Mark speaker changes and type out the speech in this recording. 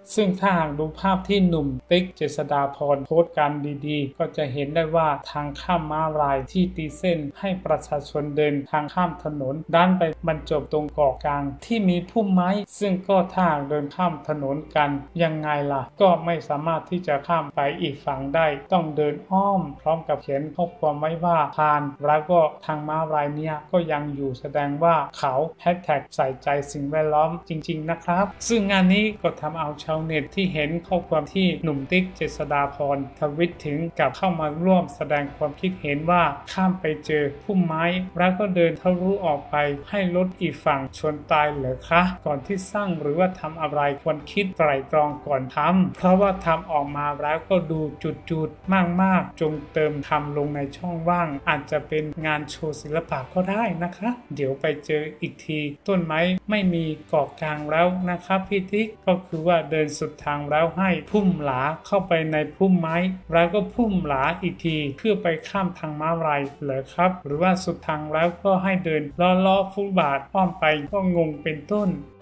Speaker 1: ซึ่งถ้าหากดูภาพที่หนุ่มติ๊กเจษฎาพรโพสต์การดีๆก็จะเห็นได้ว่าทางข้ามม้าลายที่ตีเส้นให้ประชาชนเดินทางข้ามถนนด้านไปบรรจบตรงเกาะกลางที่มีพุ่มไม้ซึ่งก็ถ้าเดินข้ามถนนกันยังไงล่ะก็ไม่สามารถที่จะข้ามไปอีกฝั่งได้ต้องเดินอ้อมพร้อมกับเขียนข้อความไว้ว่าผ่านแล้วก็ทางม้าลายเนี่ยก็ยังอยู่แสดงว่าเขาแฮชแท็กใส่ใจสิ่งแวดล้อมจริงๆนะครับซึ่งงานนี้ก็ทำเอาชาวเน็ตที่เห็นข้อความที่หนุ่มติ๊กเจษฎาพรทวิตถึงกับเข้ามาร่วมแสดงความคิดเห็นว่าข้ามไปเจอพุ่มไม้แล้วก็เดินทะลุออกไปให้รถอีกฝั่งชนตายเหรอคะก่อนที่สร้างหรือว่าทำอะไรควรคิดไตร่ตรองก่อนทำเพราะว่าทำออกมาแล้วก็ดูจุดๆมากๆจงเติมคำลงในช่องว่างอาจจะเป็นงานโชว์ศิลปะก็ได้นะคะเดี๋ยวไปเจออีกทีต้นไม้ไม่มีเกาะกลางแล้วนะครับพี่ติ๊กก็คือว่าเดินสุดทางแล้วให้พุ่มหลาเข้าไปในพุ่มไม้แล้วก็พุ่มหลาอีกทีเพื่อไปข้ามทางม้าลายเหรอครับหรือว่าสุดทางแล้วก็ให้เดินล้อฟุตบาทอ้อมไปก็งงเป็นต้น